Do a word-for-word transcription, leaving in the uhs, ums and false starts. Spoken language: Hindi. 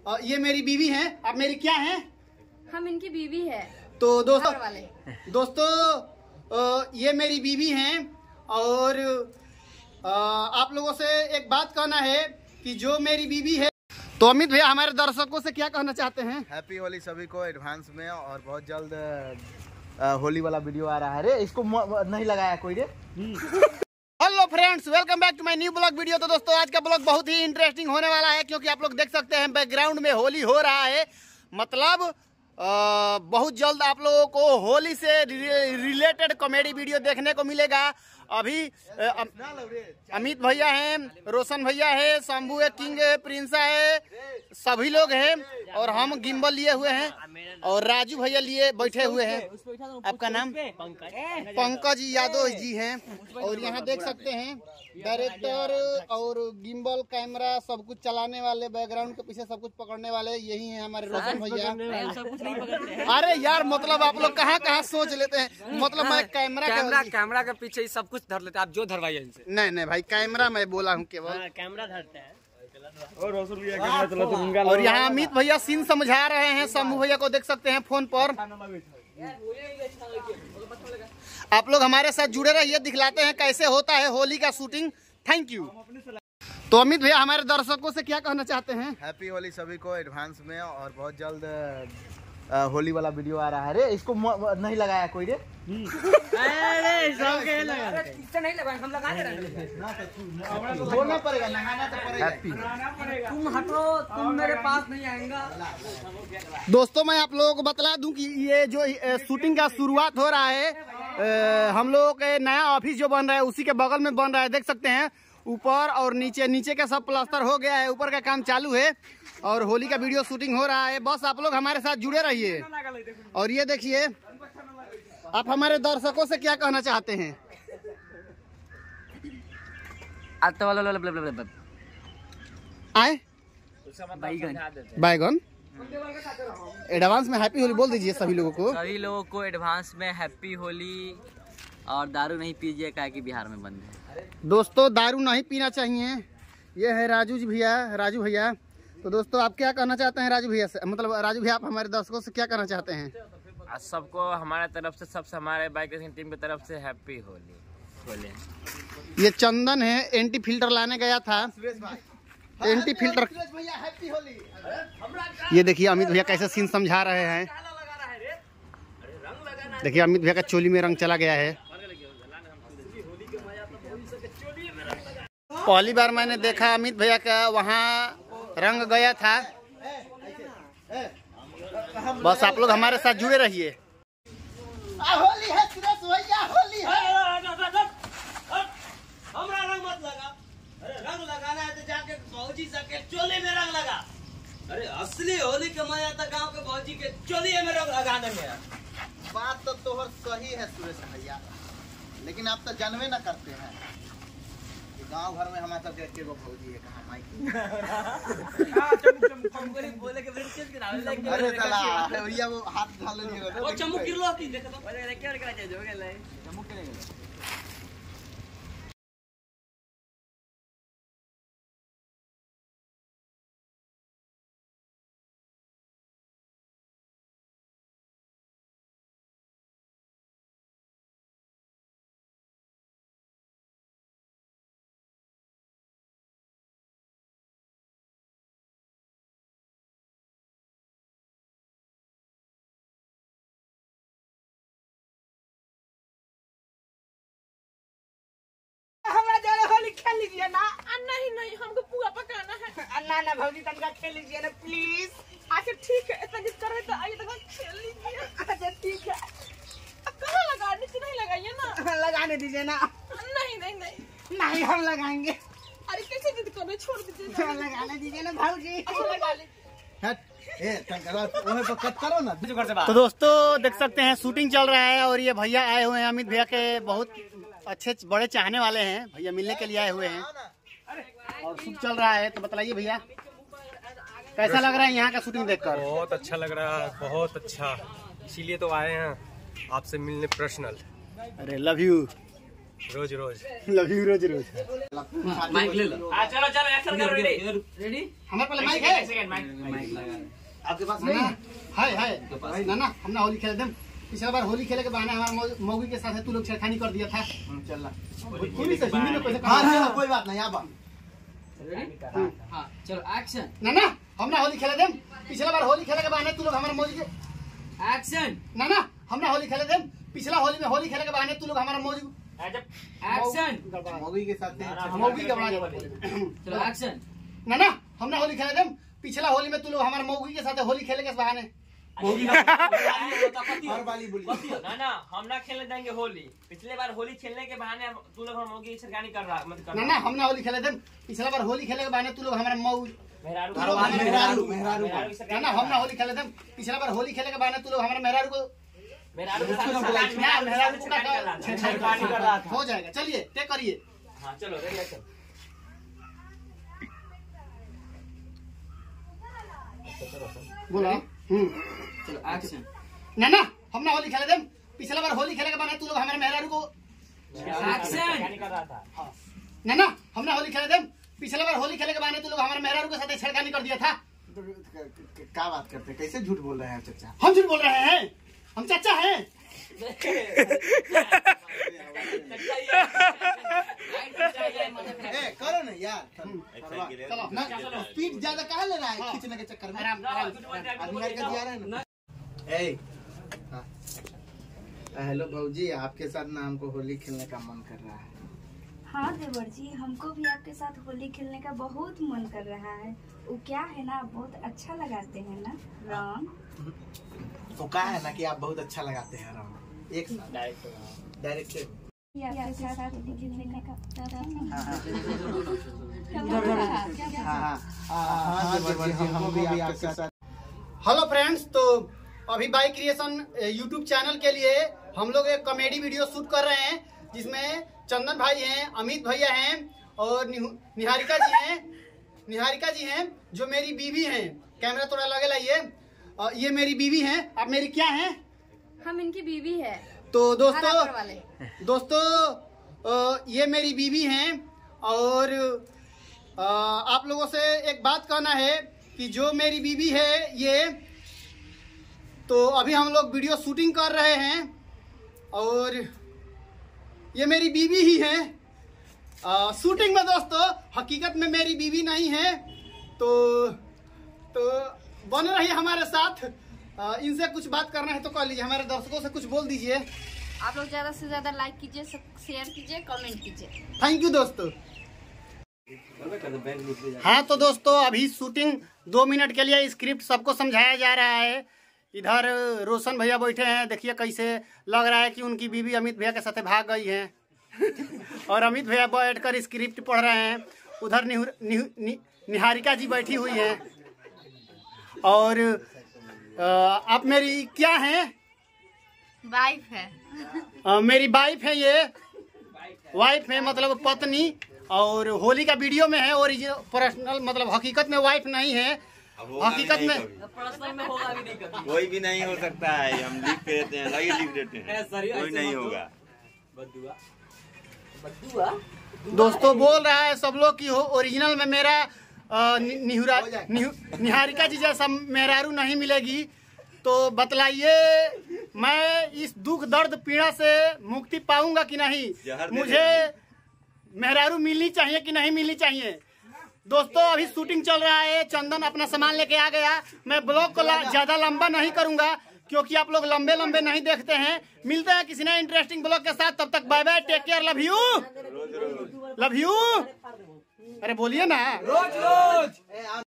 ये मेरी बीवी हैं। आप मेरी क्या हैं? हम इनकी बीवी है। तो दोस्तों दोस्तों ये मेरी बीवी हैं और आप लोगों से एक बात कहना है कि जो मेरी बीवी है। तो अमित भैया हमारे दर्शकों से क्या कहना चाहते हैं? हैप्पी होली सभी को एडवांस में, और बहुत जल्द आ, होली वाला वीडियो आ रहा है। रे इसको नहीं लगाया कोई रे। Hello friends, welcome back to my new blog video. तो दोस्तों आज का ब्लॉग बहुत ही इंटरेस्टिंग होने वाला है, क्योंकि आप लोग देख सकते हैं बैकग्राउंड में होली हो रहा है। मतलब आ, बहुत जल्द आप लोगों को होली से रिलेटेड कॉमेडी वीडियो देखने को मिलेगा। अभी आ, अमित भैया हैं, रोशन भैया है, शंभू है, किंग है, प्रिंसा है, सभी लोग हैं और हम गिम्बल लिए हुए हैं और राजू भैया लिए बैठे हुए हैं। आपका नाम? पंकज यादव जी हैं। और यहाँ देख सकते हैं डायरेक्टर और गिम्बल कैमरा सब कुछ चलाने वाले, बैकग्राउंड के पीछे सब कुछ पकड़ने वाले यही हैं हमारे रोशन भैया। अरे यार मतलब आप लोग कहाँ कहाँ सोच लेते हैं। मतलब मैं कैमरा कैमरा कैमरा के पीछे सब कुछ धर लेते हैं। आप जो धरवाइए इनसे। नहीं नहीं भाई, कैमरा मैं बोला हूँ केवल। कैमरा धरते हैं। और यहाँ अमित भैया सीन समझा रहे हैं। शंभू भैया को देख सकते हैं फोन पर। आप लोग हमारे साथ जुड़े रहिए, दिखलाते हैं कैसे होता है होली का शूटिंग। Thank you. तो अमित भैया हमारे दर्शकों से क्या कहना चाहते हैं? हैप्पी होली सभी को एडवांस में, और बहुत जल्द आ, होली वाला वीडियो आ रहा है। रे इसको नहीं लगाया कोई रे। अरे सब के लगा। अरे इससे नहीं लगाएं, हम लगा दे रहे हैं। बोलना पड़ेगा, नहाना तो पड़ेगा। तुम हटो, तुम मेरे पास नहीं आएगा। दोस्तों मैं आप लोगों को बतला दूं कि ये जो शूटिंग का शुरुआत हो रहा है, आ, हम लोगों के नया ऑफिस जो बन रहा है उसी के बगल में बन रहा है। देख सकते हैं ऊपर और नीचे, नीचे का सब प्लास्टर हो गया है, ऊपर का काम चालू है और होली का वीडियो शूटिंग हो रहा है। बस आप लोग हमारे साथ जुड़े रहिए। और ये देखिए, आप हमारे दर्शकों से क्या कहना चाहते हैं? आए बैगन एडवांस में हैप्पी होली बोल दीजिए सभी लोगों को। सभी लोगों को एडवांस में हैप्पी होली। और दारू नहीं पीजिए, क्या कि बिहार में बंद है। दोस्तों दारू नहीं पीना चाहिए। ये है राजू जी भैया, राजू भैया। तो दोस्तों आप क्या कहना चाहते हैं राजू भैया से? मतलब राजू भैया आप हमारे दर्शकों से क्या कहना चाहते हैं? सबको हमारे तरफ से, सबसे हमारे बाइक रेसिंग टीम की तरफ से हैप्पी होली। होली। ये चंदन है, एंटी फिल्टर लाने गया था। Anti filter. ये देखिए अमित भैया कैसे सीन समझा रहे हैं। देखिए अमित भैया का चोली में रंग चला गया है। पहली बार मैंने देखा अमित भैया का वहाँ रंग गया था। बस आप लोग हमारे साथ जुड़े रहिए। होली है सुरेश भैया, होली है। हमरा रंग मत लगा। अरे रंग लगाना है तो जाके भौजी सके चोली में रंग लगा। अरे असली होली का मजा तो गांव के भौजी के चोली में रंग लगाने में है। बात तो तोहर सही है सुरेश भैया, लेकिन आप तो जानवे न करते हैं कि गांव भर में हमारे सबके एक एगो भौजी है। कहाँ माइक बोले के फिर चीज गिरावे लगे। अरे साला भैया वो हाथ डाल लिए वो चम्मू गिरलो की देखो तो। अरे क्या क्या चीज हो गेलै? चम्मू के गेलै। खेल लीजिए ना। नहीं नहीं, हमको पूरा पकाना है। ना ना भौजी तनका खेल लीजिए ना प्लीज। अच्छा ठीक है, इतना जिद कर रहे तो आइए तक खेल लीजिए। अच्छा ठीक है। कहाँ लगा? नीचे नहीं लगाइए ना। लगाने दीजिए ना। नहीं नहीं नहीं नहीं, हम लगाएंगे। अरे कैसे जिद कर रहे, छोड़ दीजिए ना। लगाने दीजिए ना भौजी। अच्छा लगा ली। करो ना। तो दोस्तों देख सकते हैं शूटिंग चल रहा है और ये भैया आए हुए हैं। अमित भैया के बहुत अच्छे बड़े चाहने वाले हैं। भैया मिलने के लिए आए हुए हैं और शूट चल रहा है। तो बताइए भैया कैसा लग रहा है यहाँ का शूटिंग देखकर? बहुत अच्छा लग रहा है, बहुत अच्छा। इसीलिए तो आए हैं आपसे मिलने पर्सनल। अरे लव यू। रोज रोज लव यू रोज रोज। माइक ले लो। हाँ चलो चलो एक्शन करो रेडी रेडी हमारे पास माइक है। सेकंड माइक माइक लगा आपके पास ना नहीं है? हाय हाय भाई ना ना हमने होली खेले दम पिछला बार होली खेले के बहाने हमारे मौ- मौगी के साथ है तू लोग छेड़खानी कर दिया था। चल रहा। भोजपुरी से हिंदी में कैसे हाँ कहा? चलो कोई बात नहीं आप रेडी हाँ चलो एक्शन ना ना हमने होली खेले दम पिछला बार होली खेले के बहाने तू लोग हमारे मौजी के एक्शन ना ना हमने होली खेले दम पिछला होली में होली खेले के बहाने तू लोग हमारा मौजी एक्शन मौगी के साथ मौगी के बहाने चलो एक्शन ना ना हमने होली खेले दम पिछला होली में तू लोग हमारे मौगी के साथ होली खेले के बहाने हर वाली बोली ना ना हम ना खेलने देंगे होली। पिछले बार होली खेलने के बहाने हम- तू लोग हम की छेड़खानी कर रहा मत कर ना ना हमने होली खेले दम पिछला बार होली खेले के बहाने तू लोग हमारे मऊ मेहरारू मेहरारू मेहरारू मेहरारू मेहरारू की ना छेड़खानी ना हमने होली खेले दम पिछला बार होली खेले के बहाने तू लोग हमारे मेहरारू को मेहरारू के साथ ना, छेड़खानी- मेहरारू मेहरारू को से छेड़खानी कर रहा था। छेड़खानी कर रहा था। हो जाएगा चलिए टेक करिए। हाँ चलो रेडी एक्शन। बोला हम्म चलो एक्शन ना ना हमने होली खेले दम पिछला बार होली खेले के बहाने तू लोग हमारे मेहरारू को छेड़खानी कर रहा था। ना ना हमने होली खेले दम पिछला बार होली खेले के बहाने तू लोग हमारे मेहरारू के साथ छेड़खानी कर दिया था। क्या बात करते हैं कैसे झूठ बोल रहे हैं चाचा हम झूठ बोल रहे हैं हम चाचा हैं। ए करो ना यार चलो ना स्पीड ज्यादा कहाँ ले रहा है खींचने के चक्कर में आराम आराम आदमी का दिया रहे ना ए हेलो भाऊजी आपके साथ ना हमको होली खेलने का मन कर रहा है। हाँ देवर जी हमको भी आपके साथ होली खेलने का बहुत मन कर रहा है। वो क्या है ना बहुत अच्छा लगाते हैं ना रंग। तो कहा है ना कि आप बहुत अच्छा लगाते हैं रंग एक साथ डायरेक्ट ये आपके साथ होली खेलने का हाँ हाँ हमको भी आपके साथ। हेलो फ्रेंड्स, तो अभी बाई क्रिएशन यूट्यूब चैनल के लिए हम लोग एक कॉमेडी वीडियो शूट कर रहे हैं जिसमें चंदन भाई हैं, अमित भैया हैं और निहु- निहारिका जी हैं निहारिका जी हैं जो मेरी बीवी हैं। कैमरा थोड़ा लगे लाइए। अ, ये मेरी बीवी हैं। आप मेरी क्या हैं? हम इनकी बीवी है। तो हरापुर दोस्तों वाले। दोस्तों अ, ये मेरी बीवी हैं और अ, आप लोगों से एक बात कहना है कि जो मेरी बीवी है ये, तो अभी हम लोग वीडियो शूटिंग कर रहे हैं और ये मेरी बीवी ही है। आ, शूटिंग में दोस्तों हकीकत में मेरी बीवी नहीं है। तो तो बने रहिए हमारे साथ। आ, इनसे कुछ बात करना है तो कर लीजिए। हमारे दर्शकों से कुछ बोल दीजिए। आप लोग ज्यादा से ज्यादा लाइक कीजिए, शेयर कीजिए, कमेंट कीजिए। थैंक यू दोस्तों। हाँ तो दोस्तों अभी शूटिंग दो मिनट के लिए स्क्रिप्ट सबको समझाया जा रहा है। इधर रोशन भैया बैठे हैं, देखिए कैसे लग रहा है कि उनकी बीवी अमित भैया के साथ भाग गई है और अमित भैया बैठकर स्क्रिप्ट पढ़ रहे हैं। उधर निहु, निहु, नि, निहारिका जी बैठी हुई हैं और आ, आप मेरी क्या हैं? वाइफ है। आ, मेरी वाइफ है। ये वाइफ है मतलब पत्नी। और होली का वीडियो में है, ओरिजिनल पर्सनल मतलब हकीकत में वाइफ नहीं है। हकीकत में पर्सनल में होगा भी नहीं कभी। कोई भी नहीं हो सकता है। हम लिख के देते हैं, लगे लिख देते हैं, कोई नहीं होगा। बद्दुआ बद्दुआ दोस्तों बोल रहा है सब लोग कि हो ओरिजिनल में मेरा आ, नि, निहुरा, निहु, निहारिका जी जैसा मेहरारू नहीं मिलेगी। तो बतलाइए मैं इस दुख दर्द पीड़ा से मुक्ति पाऊंगा कि नहीं? जहर दे मुझे मेहरारू मिलनी चाहिए कि नहीं मिलनी चाहिए? दोस्तों अभी शूटिंग चल रहा है। चंदन अपना सामान लेके आ गया। मैं ब्लॉग को ज्यादा लंबा नहीं करूंगा क्योंकि आप लोग लंबे लंबे नहीं देखते हैं। मिलते हैं किसी नए इंटरेस्टिंग ब्लॉग के साथ। तब तक bye bye, take care, love you love you. अरे बोलिए ना। रोज रोज